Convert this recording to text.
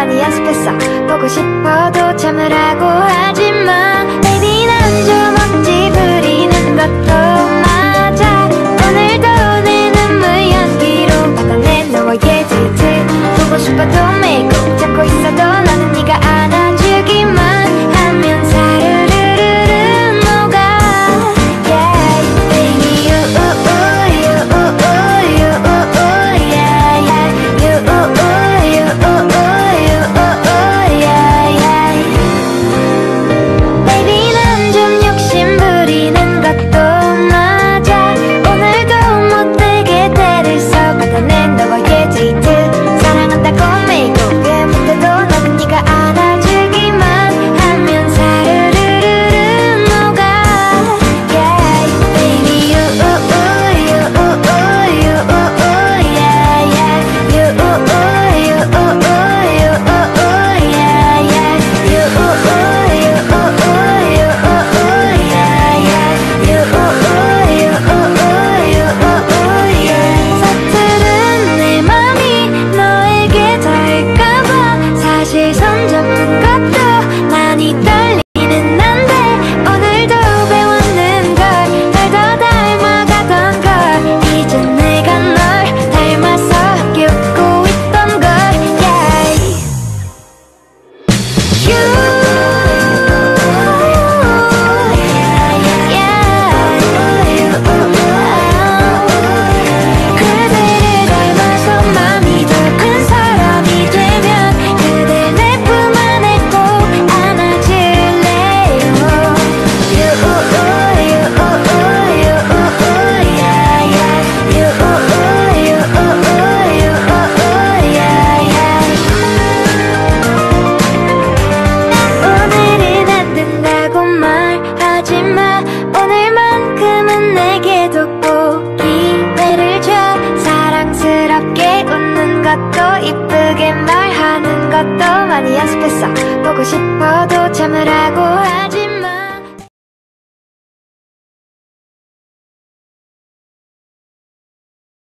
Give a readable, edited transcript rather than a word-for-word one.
많이 연습했어. 보고 싶어도 참으라고 하지만 Baby 난 좀 억지 부리는 것도 맞아. 오늘도 내 눈물 연기로 받아낸 너와의 데이트. 보고 싶어도 매일 꼭 잡고 있어도 나는 네가 안아주기만 하면 사르르르르 녹아. Yeah Baby you Baby 난 좀 욕심 부리는 것도 맞아. 오늘도 못되게 때를 써 받아낸 너와의 데이트. 사랑한다고 매일 고개 못해도 나는 네가 안아주기만 하면 사르르르르 녹아. Yeah Baby you 서투른 내 맘이 너에게 닿을까봐 사실 손잡는 것도 많이 떨리는 난데 오늘도 배웠는 걸 널 더 닮아가던 걸 이제 내가 널 닮아서 겪고 있던 걸. Yeah 그대를 닮아서 맘이 더 큰 사람이 되면 그댈 내 품 안에 꼭 안아줄래요. 오늘은 안 된다고 말하지마. 오늘만큼은 내게도 꼭 기회를 줘. 사랑스럽게 웃는 것도 이쁘게 말하는 것도 많이 연습했어. 보고 싶어도 참으라고 하지